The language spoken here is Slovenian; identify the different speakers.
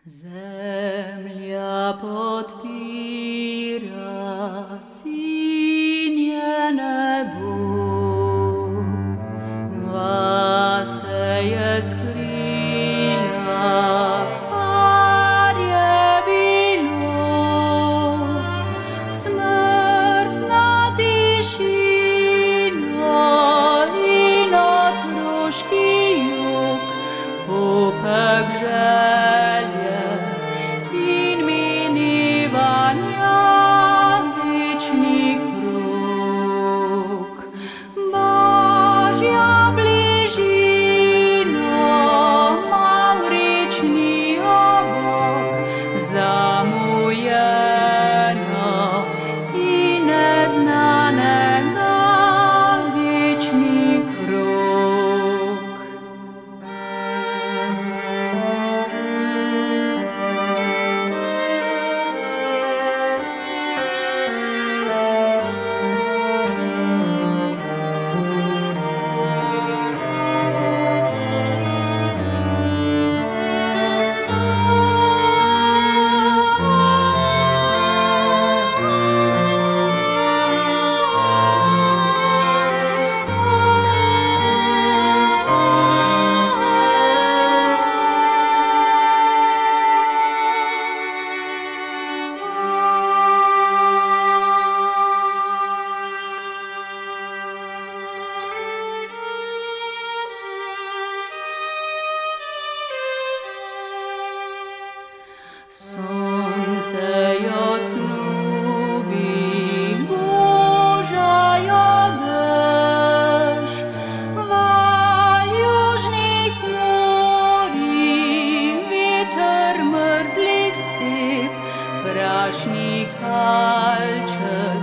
Speaker 1: Zemlja podpira sinje nebo, vase je skrila, kar je bilo, smrtna tišina in otroški jok, popek želje in minivanja večni krog. Božja bližina, mavrični obok, zamujena in neznanega večni krog. Sonce jo snubi, Boža jo dež, val južnih morij, veter mrzlih step, prašni kalček.